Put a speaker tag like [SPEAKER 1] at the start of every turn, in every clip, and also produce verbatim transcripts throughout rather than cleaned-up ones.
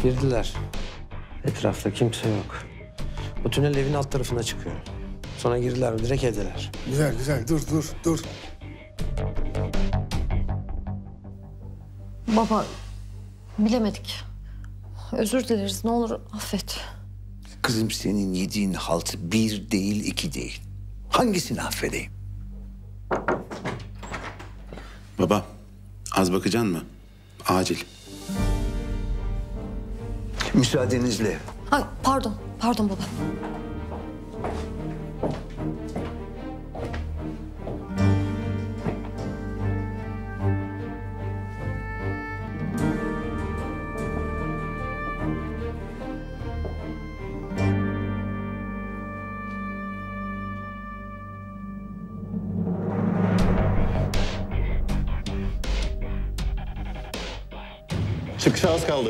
[SPEAKER 1] Girdiler. Etrafta kimse yok. Bu tünel evin alt tarafına çıkıyor. Sonra girdiler, direkt evdeler.
[SPEAKER 2] Güzel güzel, dur dur dur.
[SPEAKER 3] Baba, bilemedik. Özür dileriz, ne olur affet.
[SPEAKER 4] Kızım senin yediğin halt bir değil, iki değil. Hangisini affedeyim?
[SPEAKER 5] Baba, az bakacaksın mı? Acil.
[SPEAKER 4] Müsaadenizle.
[SPEAKER 3] Ay pardon, pardon baba.
[SPEAKER 6] Çıkışa az kaldı.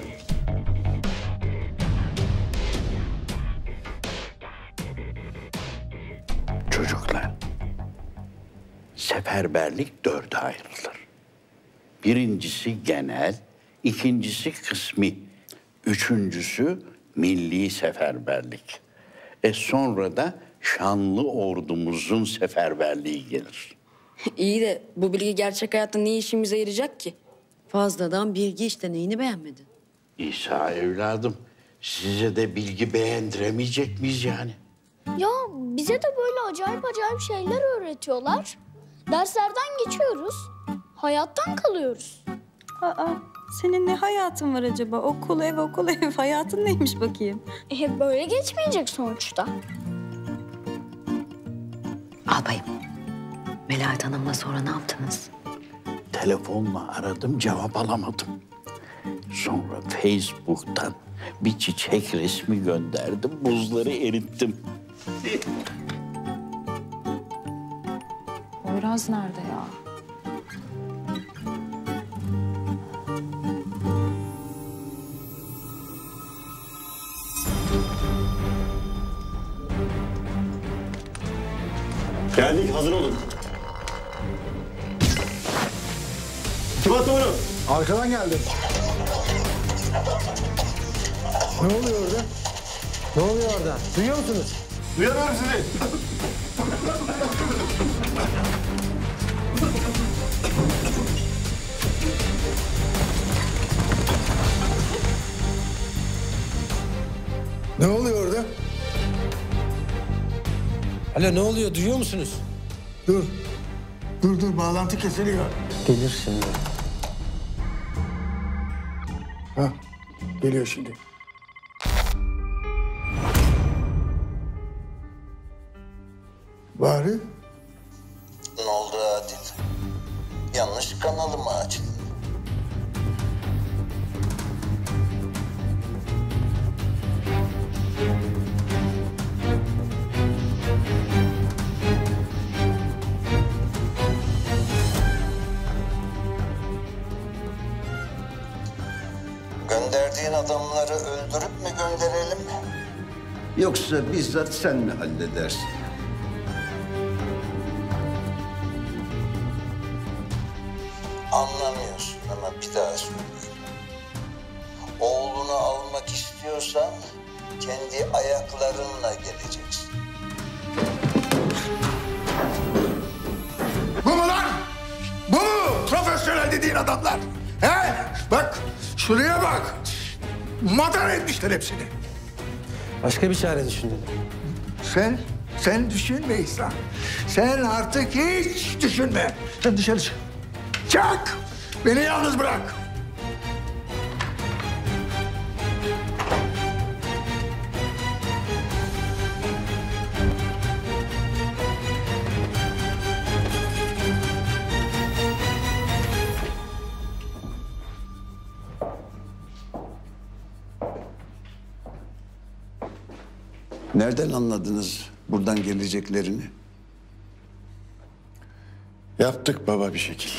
[SPEAKER 4] Çocuklar, seferberlik dörde ayrılır. Birincisi genel, ikincisi kısmi, üçüncüsü milli seferberlik. E sonra da şanlı ordumuzun seferberliği gelir.
[SPEAKER 7] İyi de bu bilgi gerçek hayatta ne işimize yarayacak ki?
[SPEAKER 8] Fazladan bilgi işte, neyini beğenmedin?
[SPEAKER 4] İsa evladım, size de bilgi beğendiremeyecek miyiz yani?
[SPEAKER 9] Ya bize de böyle acayip acayip şeyler öğretiyorlar. Derslerden geçiyoruz. Hayattan kalıyoruz.
[SPEAKER 10] Aa, senin ne hayatın var acaba? Okul, ev, okul, ev. Hayatın neymiş bakayım?
[SPEAKER 9] E, böyle geçmeyecek sonuçta.
[SPEAKER 8] Albayım, Melahat Hanım'la sonra ne yaptınız?
[SPEAKER 4] Telefonla aradım, cevap alamadım. Sonra Facebook'tan bir çiçek resmi gönderdim, buzları erittim.
[SPEAKER 11] Poyraz nerede ya?
[SPEAKER 6] Geldik, hazır olun. Kim attı bunu?
[SPEAKER 2] Arkadan geldim. Ne oluyor orada?
[SPEAKER 1] Ne oluyor orada? Duyuyor musunuz?
[SPEAKER 6] Duyamıyorum sizi.
[SPEAKER 2] Ne oluyor orada?
[SPEAKER 1] Alo, ne oluyor? Duyuyor musunuz?
[SPEAKER 2] Dur. Dur dur, bağlantı kesiliyor.
[SPEAKER 1] Gelir şimdi.
[SPEAKER 2] Ha, geliyor şimdi. Bari.
[SPEAKER 4] Ne oldu Adil? Yanlış kanalı mı açtın? Gönderdiğin adamları öldürüp mü gönderelim? Yoksa bizzat sen mi halledersin? Anlamıyorsun ama bir daha söyleyeyim. Oğlunu almak istiyorsan kendi ayaklarınla geleceksin.
[SPEAKER 2] Bu mu lan? Bu mu profesyonel dediğin adamlar? He? Bak, şuraya bak. Madar etmişler hepsini.
[SPEAKER 1] Başka bir çare düşündüm.
[SPEAKER 2] Sen, sen düşünme İhsan. Sen artık hiç düşünme. Sen dışarı çık. Çık! Beni yalnız bırak.
[SPEAKER 4] Nereden anladınız buradan geleceklerini?
[SPEAKER 6] Yaptık baba bir şekil.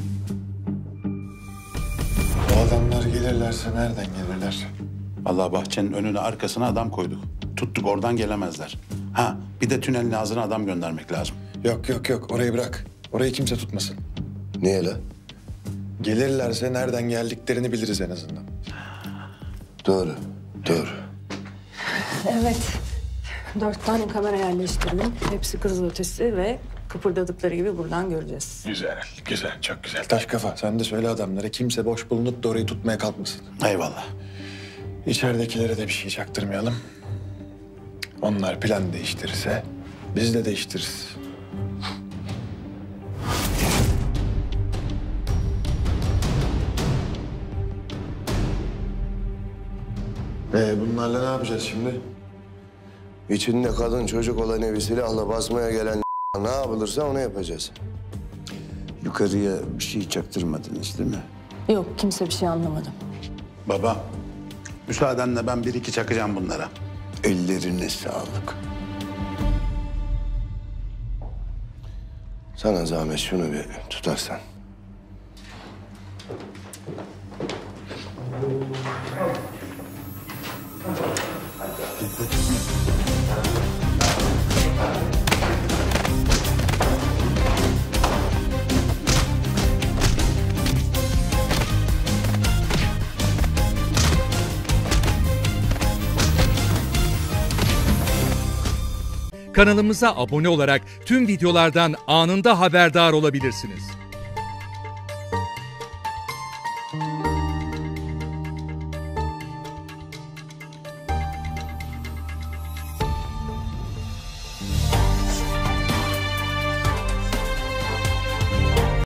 [SPEAKER 6] Bu adamlar gelirlerse nereden gelirler?
[SPEAKER 5] Allah bahçenin önüne arkasına adam koyduk. Tuttuk, oradan gelemezler. Ha, bir de tünelin ağzına adam göndermek lazım.
[SPEAKER 6] Yok yok yok, orayı bırak. Orayı kimse tutmasın.
[SPEAKER 4] Niye lan?
[SPEAKER 6] Gelirlerse nereden geldiklerini biliriz en azından. Doğru, doğru.
[SPEAKER 11] Evet. Dört tane kamera yerleştirdim. Hepsi kızılötesi ve kıpırdadıkları gibi buradan göreceğiz.
[SPEAKER 6] Güzel, güzel, çok güzel. Taş kafa, sen de söyle adamlara kimse boş bulunup da orayı tutmaya kalkmasın.
[SPEAKER 5] Eyvallah.
[SPEAKER 6] İçeridekilere de bir şey çaktırmayalım. Onlar plan değiştirirse biz de değiştiririz. Ee, bunlarla ne yapacağız şimdi?
[SPEAKER 12] İçinde kadın çocuk olan evi silahla basmaya gelen ne yapılırsa onu yapacağız.
[SPEAKER 4] Yukarıya bir şey çaktırmadınız değil mi?
[SPEAKER 11] Yok, kimse bir şey anlamadı.
[SPEAKER 5] Baba, müsaadenle ben bir iki çakacağım bunlara.
[SPEAKER 12] Ellerine sağlık. Sana zahmet şunu bir tutarsan.
[SPEAKER 13] Kanalımıza abone olarak tüm videolardan anında haberdar olabilirsiniz.